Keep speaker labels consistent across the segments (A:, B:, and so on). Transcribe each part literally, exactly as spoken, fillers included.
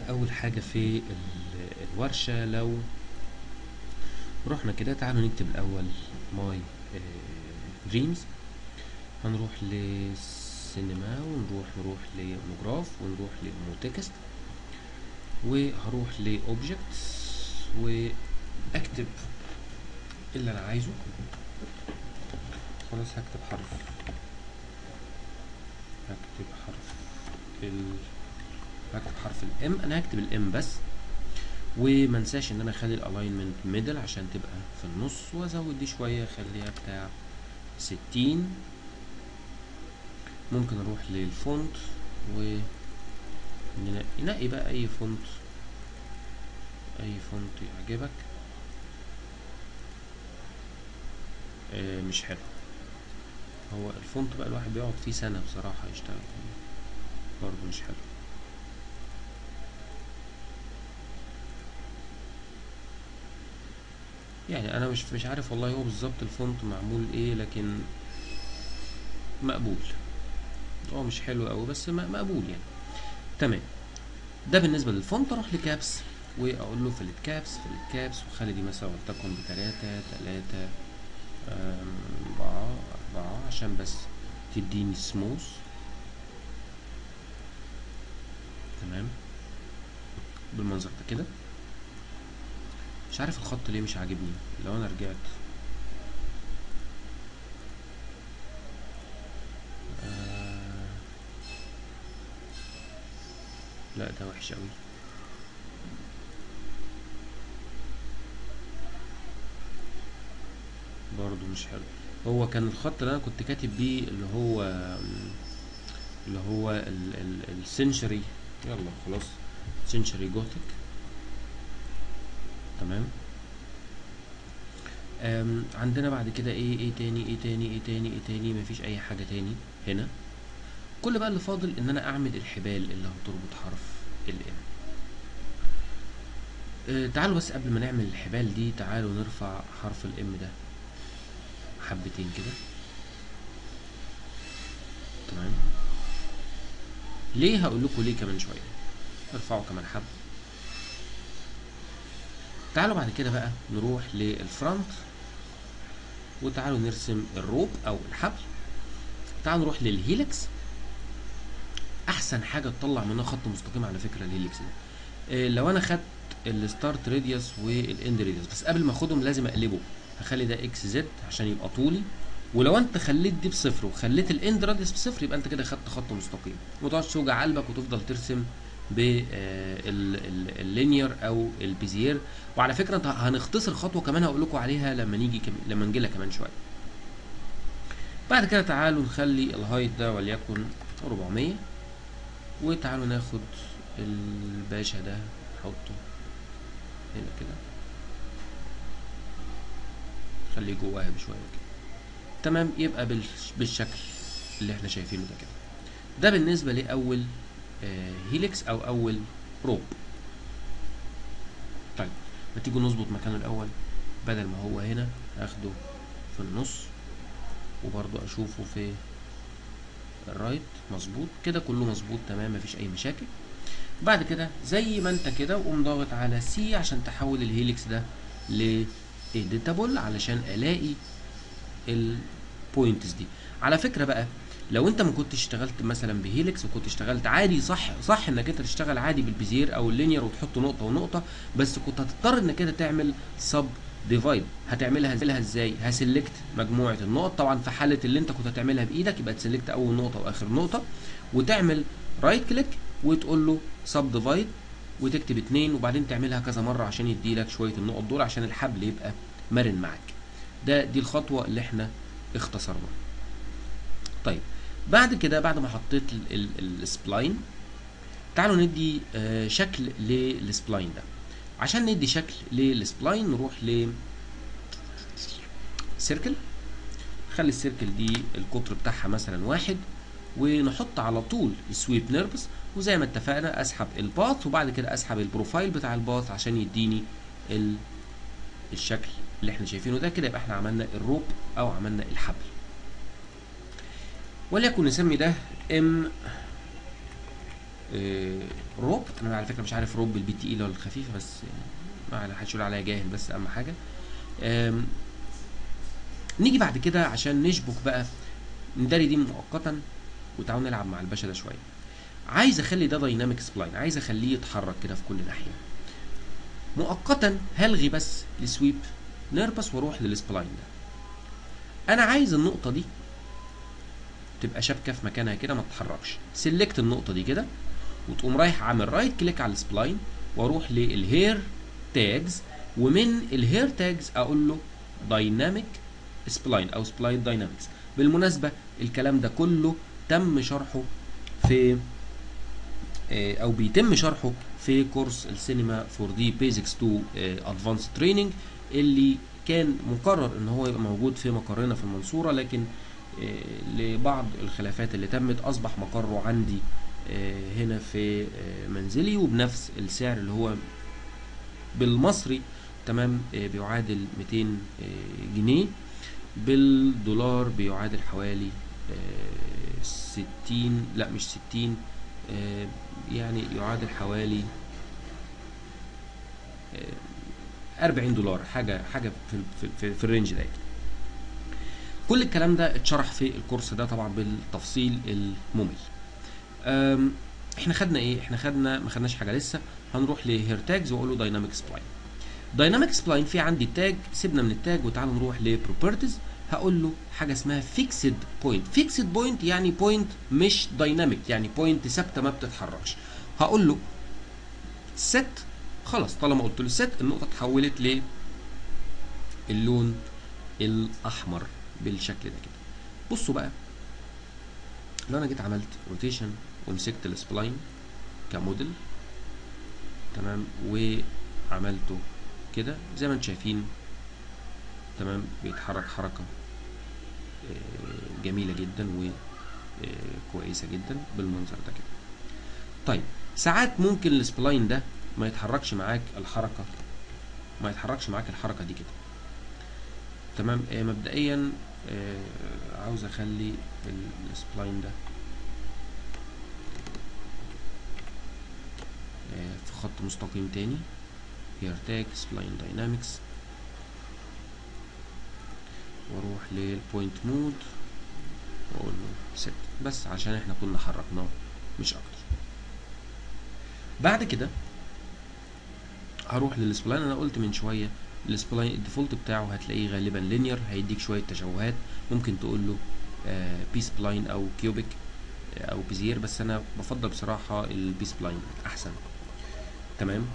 A: اول حاجه في الورشه، لو رحنا كده تعالوا نكتب الاول ماي دريمز. هنروح للسينما ونروح نروح لمونوجراف ونروح لموتكست، وهروح لاوبجكتس واكتب اللي انا عايزه. خلاص هكتب حرف هكتب حرف ال هكتب حرف الام. انا هكتب الام بس، ومنساش ان انا اخلي الالاينمنت ميدل عشان تبقى في النص، وازود دي شويه اخليها بتاع ستين. ممكن اروح للفونت و ننقي بقى اي فونت اي فونت يعجبك. آه مش حلو، هو الفونت بقى الواحد بيقعد فيه سنه بصراحه يشتغل برضه مش حلو. يعني انا مش مش عارف والله هو بالظبط الفونت معمول ايه، لكن مقبول. هو مش حلو قوي بس مقبول يعني. تمام، ده بالنسبه للفونت. اروح لكابس واقول له في الكابس في الكابس وخلي دي مثلا ولتكن بتلاتة تلاتة أربعة أربعة عشان بس تديني سموث. تمام بالمنظر ده كده. مش عارف الخط ليه مش عاجبني. لو انا رجعت آه لا ده وحش قوي. برضو مش حلو. هو كان الخط اللي انا كنت كاتب بيه اللي هو اللي هو السنشري، يلا خلاص سنشري جوثيك. تمام. عندنا بعد كده ايه ايه تاني ايه تاني ايه تاني ايه تاني مفيش اي حاجة تاني هنا. كل بقى اللي فاضل ان انا اعمل الحبال اللي هتربط حرف الام. أه تعالوا بس قبل ما نعمل الحبال دي تعالوا نرفع حرف الام ده حبتين كده. تمام. ليه؟ هقول لكم ليه كمان شويه. ارفعوا كمان حب. تعالوا بعد كده بقى نروح للفرونت وتعالوا نرسم الروب او الحبل. تعالوا نروح للهيلكس. احسن حاجه تطلع منها خط مستقيم على فكره الهيلكس ده. إيه لو انا خدت الستارت راديوس والاند راديوس، بس قبل ما اخدهم لازم اقلبه. هخلي ده اكس زد عشان يبقى طولي، ولو انت خليت دي بصفر وخليت الاند راديوس بصفر يبقى انت كده خدت خط مستقيم. وما تقعدش توجع قلبك وتفضل ترسم باللينير او البيزير. وعلى فكره انت هنختصر خطوه كمان هقول لكم عليها لما نيجي كم... لما نجي لها كمان شويه. بعد كده تعالوا نخلي الهايت ده وليكن أربعمية، وتعالوا ناخد الباشا ده نحطه هنا كده، خليه جواها بشويه كده. تمام. يبقى بالشكل اللي احنا شايفينه ده كده. ده بالنسبه لاول آه هيليكس او اول روب. طيب ما تيجوا نظبط مكانه الاول. بدل ما هو هنا اخده في النص، وبرضو اشوفه في الرايت مظبوط كده. كله مظبوط تمام مفيش اي مشاكل. بعد كده زي ما انت كده وقوم ضاغط على سي عشان تحول الهيليكس ده ل editable علشان الاقي البوينتس دي. على فكره بقى لو انت ما كنتش اشتغلت مثلا بهيليكس وكنت اشتغلت عادي، صح صح انك انت تشتغل عادي بالبيزير او اللينير وتحط نقطه ونقطه، بس كنت هتضطر انك انت تعمل سب ديفايد. هتعملها ازاي؟ هسلكت مجموعه النقط. طبعا في حاله اللي انت كنت هتعملها بايدك يبقى تسلكت اول نقطه واخر نقطه، وتعمل رايت كليك وتقول له سب ديفايد وتكتب اتنين، وبعدين تعملها كذا مره عشان يديلك شويه النقط دول عشان الحبل يبقى مرن معاك. ده دي الخطوه اللي احنا اختصرناها. طيب بعد كده بعد ما حطيت السبلاين تعالوا ندي آه شكل للسبلاين ده. عشان ندي شكل للسبلاين نروح ل سيركل. خلي السيركل دي القطر بتاعها مثلا واحد، ونحط على طول السويب نيربس، وزي ما اتفقنا اسحب الباث وبعد كده اسحب البروفايل بتاع الباث عشان يديني ال... الشكل اللي احنا شايفينه ده كده. يبقى احنا عملنا الروب او عملنا الحبل. وليكن نسمي ده ام آه روب. انا على فكره مش عارف روب بالبي تي ولا الخفيفه، بس يعني ما حدش يقول عليا جاهل، بس اهم حاجه. نيجي بعد كده عشان نشبك بقى، نداري دي مؤقتا وتعالوا نلعب مع الباشا ده شويه. عايز اخلي ده دايناميك سبلاين، عايز اخليه يتحرك كده في كل ناحيه. مؤقتا هلغي بس السويب نربس واروح للسبلاين ده. انا عايز النقطه دي تبقى شابكه في مكانها كده ما تتحركش. سيلكت النقطه دي كده وتقوم رايح عامل رايت كليك على السبلاين واروح للهير تاجز، ومن الهير تاجز اقول له دايناميك سبلاين او سبلاين داينامكس. بالمناسبه الكلام ده كله تم شرحه في او بيتم شرحه في كورس السينما فور دي بيزكس تو ادفانس تريننج اللي كان مقرر ان هو يبقى موجود في مقرنا في المنصوره، لكن لبعض الخلافات اللي تمت اصبح مقره عندي هنا في منزلي، وبنفس السعر اللي هو بالمصري تمام بيعادل مئتين جنيه، بالدولار بيعادل حوالي ستين، لا مش ستين، يعني يعادل حوالي أربعين دولار، حاجه حاجه في في, في, في الرينج ده. كل الكلام ده اتشرح في الكورس ده طبعا بالتفصيل الممل. احنا خدنا ايه؟ احنا خدنا ما خدناش حاجه لسه. هنروح لهير تاجز واقول له دايناميك سبلاين. دايناميك سبلاين في عندي التاج، سيبنا من التاج وتعالوا نروح لبروبرتيز. هقول له حاجه اسمها فيكسد بوينت. فيكسد بوينت يعني بوينت مش دايناميك، يعني بوينت ثابته ما بتتحركش. هقول له سيت. خلاص طالما قلت له سيت النقطه اتحولت للون الاحمر بالشكل ده كده. بصوا بقى لو انا جيت عملت روتيشن ومسكت السبلاين كموديل تمام وعملته كده زي ما انتم شايفين تمام، بيتحرك حركه جميله جدا وكويسه جدا بالمنظر ده كده. طيب ساعات ممكن السبلاين ده ما يتحركش معاك الحركه ما يتحركش معاك الحركه دي كده تمام. آه مبدئيا آه عاوز اخلي السبلاين ده آه في خط مستقيم تاني. هير تاج سبلاين داينامكس واروح للبوينت مود واقول له سيت، بس عشان احنا كنا حركناه مش اكتر. بعد كده هروح للسبلاين. انا قلت من شويه السبلاين الديفولت بتاعه هتلاقيه غالبا لينير، هيديك شويه تشوهات. ممكن تقول له آه بي سبلاين او كيوبيك آه او بيزير، بس انا بفضل بصراحه البي سبلاين احسن. تمام.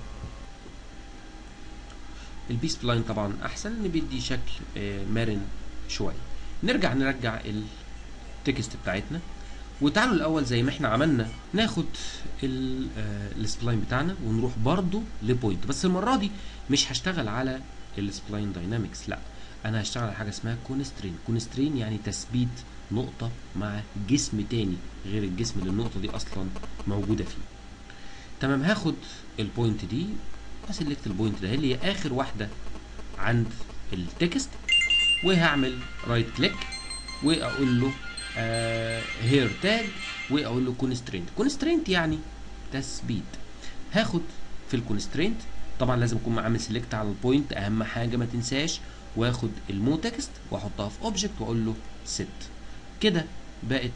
A: البي سبلاين طبعا احسن ان بيدي شكل آه مرن شويه. نرجع نرجع التكست بتاعتنا وتعالوا الاول زي ما احنا عملنا ناخد السبلاين بتاعنا ونروح برضو لبوينت، بس المره دي مش هشتغل على السبلاين داينامكس، لا انا هشتغل على حاجه اسمها كونسترين. كونسترين يعني تثبيت نقطه مع جسم تاني غير الجسم اللي النقطه دي اصلا موجوده فيه. تمام. هاخد البوينت دي واسلكت البوينت ده اللي هي اخر واحده عند التكست، وهعمل رايت كليك واقول له هير تاج واقول له كونسترينت. كونسترينت يعني تثبيت. هاخد في الكونسترينت طبعا لازم اكون عامل سيلكت على البوينت، اهم حاجه ما تنساش، واخد المو تكست واحطها في اوبجكت واقول له سيت. كده بقت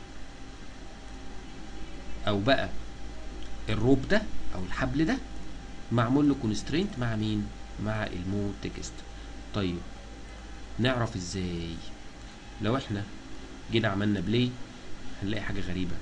A: او بقى الروب ده او الحبل ده معمول له كونسترينت مع مين؟ مع المو تكست. طيب نعرف ازاي؟ لو احنا جينا عملنا بلاي هنلاقي حاجه غريبه،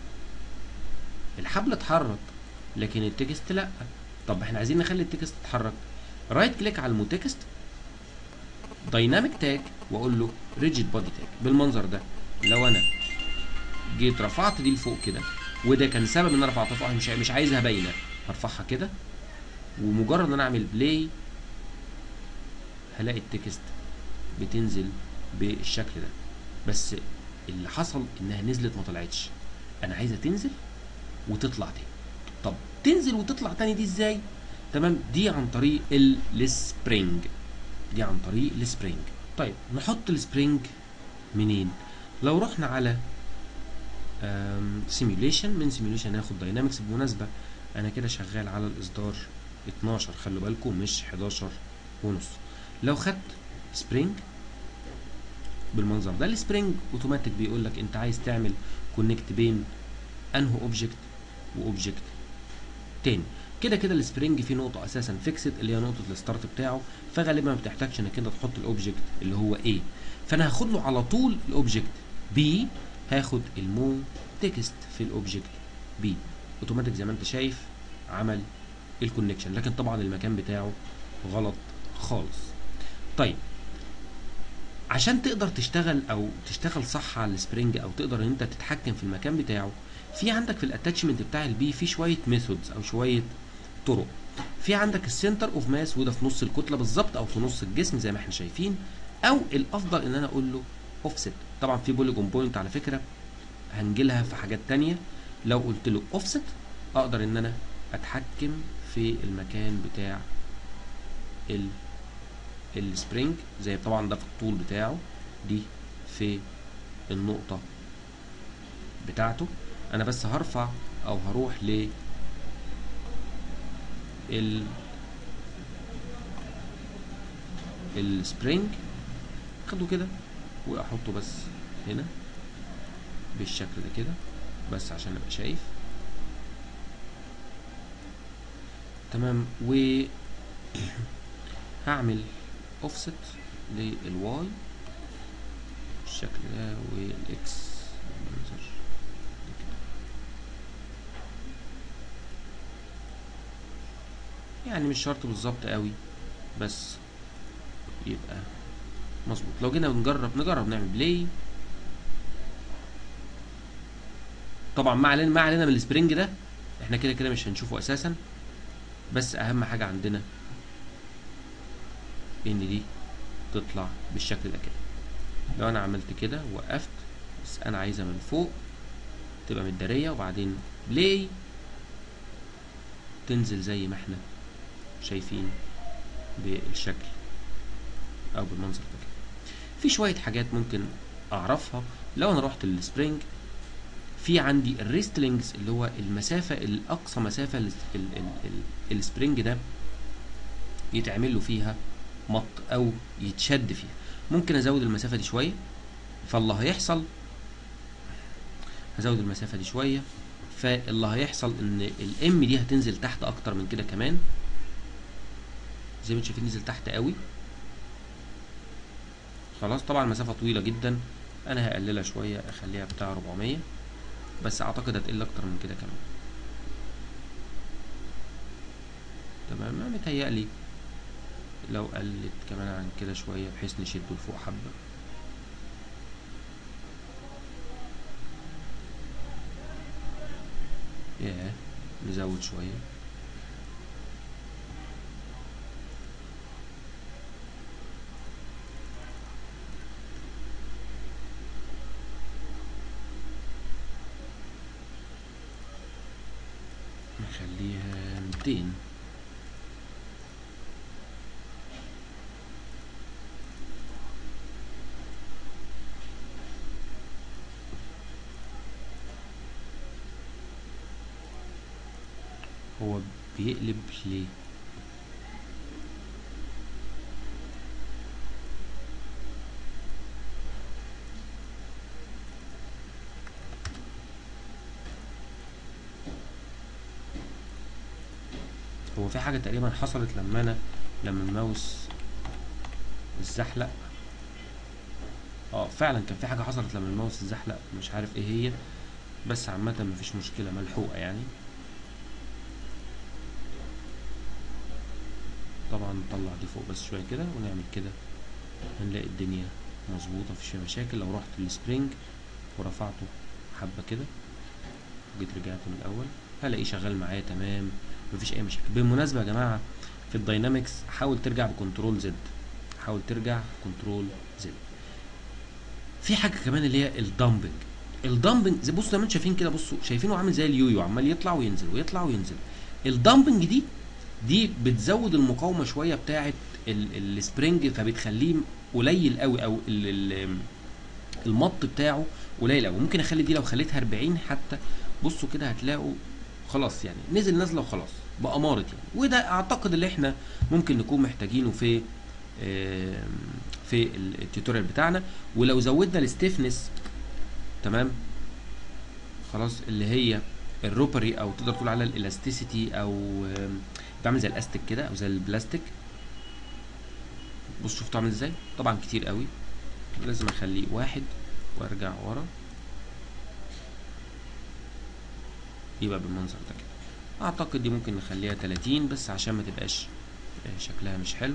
A: الحبل اتحرك لكن التكست لا. طب احنا عايزين نخلي التكست يتحرك. رايت كليك على المو تكست دايناميك تاج واقول له ريجيد بودي تاج بالمنظر ده. لو انا جيت رفعت دي لفوق كده وده كان سبب ان انا رفعتها فوق، مش مش عايزها باينه، هرفعها كده ومجرد ان انا اعمل بلاي هلاقي التكست بتنزل بالشكل ده. بس اللي حصل انها نزلت ما طلعتش، انا عايزه تنزل وتطلع تاني. طب تنزل وتطلع تاني دي ازاي؟ تمام، دي عن طريق السبرينج دي عن طريق السبرينج. طيب نحط السبرينج منين؟ لو رحنا على سيميوليشن، من سيميوليشن هاخد داينامكس. بالمناسبه انا كده شغال على الاصدار اتناشر، خلوا بالكم مش حداشر ونص. لو خدت سبرينج بالمنظر ده، السبرينج اوتوماتيك بيقول لك انت عايز تعمل كونكت بين انه اوبجكت واوبجكت تاني. كده كده السبرينج فيه نقطه اساسا فيكسد اللي هي نقطه الستارت بتاعه، فغالبا ما بتحتاجش انك انت تحط الاوبجكت اللي هو A، فانا هاخد له على طول الاوبجكت B، هاخد المو تكست في الاوبجكت B اوتوماتيك زي ما انت شايف عمل الكونكشن، لكن طبعا المكان بتاعه غلط خالص. طيب عشان تقدر تشتغل او تشتغل صح على السبرينج او تقدر ان انت تتحكم في المكان بتاعه، في عندك في الاتاتشمنت بتاع البي في شويه ميثودز او شويه طرق. في عندك السنتر اوف ماس وده في نص الكتله بالظبط او في نص الجسم زي ما احنا شايفين، او الافضل ان انا اقول له اوفست. طبعا في بوليجون بوينت على فكره هنجيلها في حاجات تانية. لو قلت له اوفست اقدر ان انا اتحكم في المكان بتاع ال السبرينج، زي طبعا ده في الطول بتاعه، دي في النقطة بتاعته. انا بس هرفع او هروح ل ال السبرينج اخده كده واحطه بس هنا بالشكل ده كده، بس عشان ابقى شايف تمام. و هعمل اوفست للواي بالشكل ده والاكس المنظر يعني مش شرط بالظبط قوي بس يبقى مظبوط. لو جينا نجرب نجرب نعمل بلاي، طبعا ما علينا ما علينا من السبرينج ده، احنا كده كده مش هنشوفه اساسا، بس اهم حاجه عندنا ان دي تطلع بالشكل ده كده. لو انا عملت كده وقفت بس انا عايزها من فوق تبقى متداريه، وبعدين بلاي تنزل زي ما احنا شايفين بالشكل او بالمنظر ده كده. في شويه حاجات ممكن اعرفها. لو انا رحت للسبرينج في عندي الريستلينجز اللي هو المسافه الاقصى مسافه السبرينج ده يتعمل له فيها مط او يتشد فيها. ممكن ازود المسافه دي شويه، فاللي هيحصل هزود المسافه دي شويه، فاللي هيحصل ان الام دي هتنزل تحت اكتر من كده كمان، زي ما انتم شايفين نزل تحت قوي خلاص. طبعا مسافه طويله جدا، انا هقللها شويه اخليها بتاع أربعمية، بس اعتقد هتقل اكتر من كده كمان. تمام، متهيألي لو قلت كمان عن كده شويه بحيث نشده لفوق حبه. ياه نزود شويه. نخليها ميتين. هو بيقلب ليه؟ هو في حاجة تقريبا حصلت لما انا لما الماوس اتزحلق. اه فعلا كان في حاجة حصلت لما الماوس اتزحلق، مش عارف ايه هي، بس عامة مفيش مشكلة ملحوقة يعني. طبعا نطلع دي فوق بس شوية كده ونعمل كده، هنلاقي الدنيا مظبوطة مفيش فيها مشاكل. لو رحت للسبرينج ورفعته حبة كده جيت رجعت من الأول هلاقيه شغال معايا تمام مفيش أي مشاكل. بالمناسبة يا جماعة في الداينامكس حاول ترجع بكنترول زد، حاول ترجع كنترول زد. في حاجة كمان اللي هي الدامبنج. الدامبنج زي بصوا زي ما انتم شايفين كده، بصوا شايفينه عامل زي اليويو عمال يطلع وينزل ويطلع وينزل. الدامبنج دي دي بتزود المقاومه شويه بتاعه السبرينج، فبتخليه قليل قوي او ال ال المط بتاعه قليل قوي. ممكن اخلي دي لو خليتها أربعين حتى، بصوا كده هتلاقوا خلاص يعني نزل نازله وخلاص بأمارة يعني. وده اعتقد اللي احنا ممكن نكون محتاجينه في في التيوتوريال بتاعنا. ولو زودنا الستيفنس تمام خلاص، اللي هي الروبري او تقدر تقول على الالاستيسيتي، او بتعمل زي الاستيك كده او زي البلاستيك. بص شفتوا عامل ازاي؟ طبعا كتير قوي، لازم اخليه واحد وارجع ورا يبقى بالمنظر ده كده. اعتقد دي ممكن نخليها تلاتين بس عشان ما تبقاش شكلها مش حلو.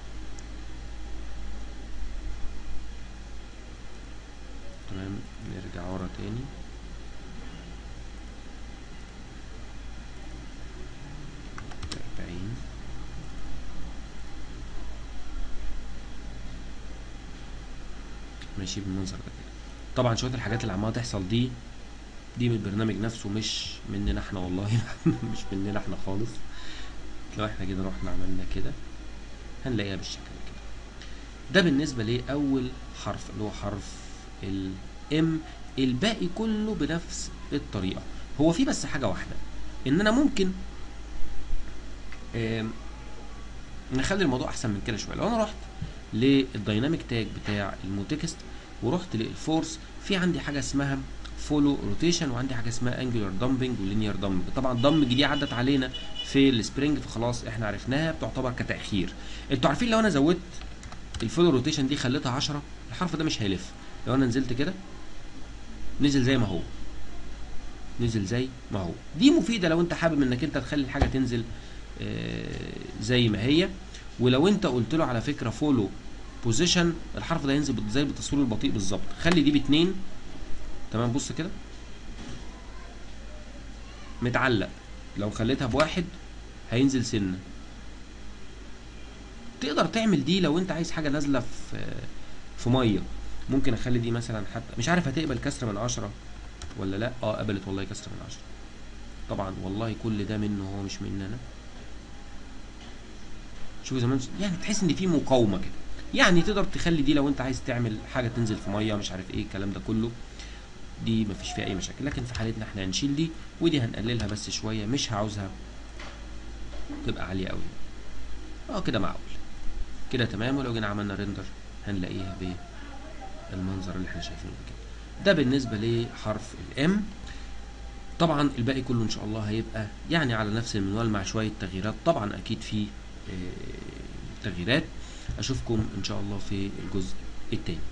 A: تمام نرجع ورا تاني. أربعين ماشي بالمنظر ده كده. طبعا شويه الحاجات اللي عماله تحصل دي دي من البرنامج نفسه، مش مننا احنا والله مش مننا احنا خالص. لو احنا كده رحنا عملنا كده هنلاقيها بالشكل كده. ده بالنسبه لاول حرف اللي هو حرف الام. الباقي كله بنفس الطريقه. هو في بس حاجه واحده، ان انا ممكن نخلي الموضوع احسن من كده شويه. لو انا رحت للدايناميك تاج بتاع الموتكست ورحت للفورس، في عندي حاجه اسمها فولو روتيشن، وعندي حاجه اسمها انجولار دامبنج ولينير دامبنج. طبعا دامبنج دي عدت علينا في السبرينج فخلاص احنا عرفناها، بتعتبر كتاخير. انتوا عارفين لو انا زودت الفولو روتيشن دي خليتها عشرة، الحرف ده مش هيلف. لو انا نزلت كده نزل زي ما هو، نزل زي ما هو. دي مفيده لو انت حابب انك انت تخلي الحاجه تنزل زي ما هي. ولو انت قلت له على فكره فولو بوزيشن، الحرف ده هينزل زي بالتصوير البطيء بالظبط. خلي دي باتنين تمام. بص كده متعلق، لو خليتها بواحد هينزل سنه. تقدر تعمل دي لو انت عايز حاجه نازله في في ميه. ممكن اخلي دي مثلا حتى مش عارف هتقبل كسر من عشرة ولا لا. اه قبلت والله كسر من عشرة. طبعا والله كل ده منه، هو مش مننا. شوف زمان يعني تحس ان في مقاومه كده. يعني تقدر تخلي دي لو انت عايز تعمل حاجه تنزل في ميه مش عارف ايه الكلام ده كله، دي مفيش فيها اي مشاكل. لكن في حالتنا احنا هنشيل دي، ودي هنقللها بس شويه، مش عاوزها تبقى عاليه قوي. اه كده معقول كده تمام. ولو جينا عملنا ريندر هنلاقيها بالمنظر اللي احنا شايفينه كده. ده بالنسبه لحرف الام. طبعا الباقي كله ان شاء الله هيبقى يعني على نفس المنوال مع شويه تغييرات. طبعا اكيد في تغييرات. اشوفكم ان شاء الله في الجزء التاني.